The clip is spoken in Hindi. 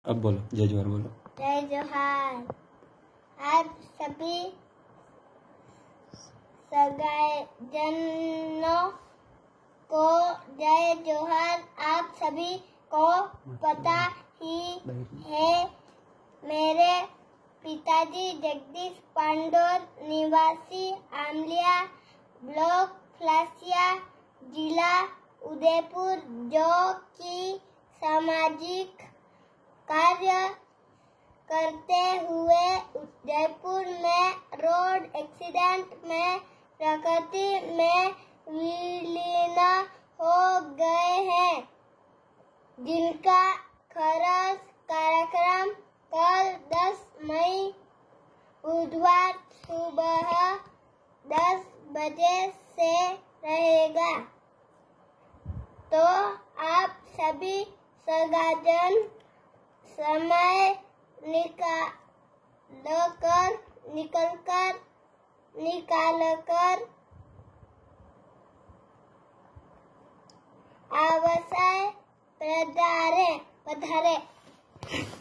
अब बोलो, जय जोहार बोलो। जय जोहार। आप सभी सगाईजनों को जय जोहार। आप सभी को पता ही है, मेरे पिताजी जगदीश पांडोर निवासी आमलिया ब्लॉक फ्लासिया जिला उदयपुर, जो कि सामाजिक कार्य करते हुए जयपुर में रोड एक्सीडेंट में प्रकृति में विलीन हो गए हैं, जिनका खरस कार्यक्रम कल 10 मई बुधवार सुबह 10 बजे से रहेगा। तो आप सभी सगाईजन समय निकाल कर अवश्य पधारें।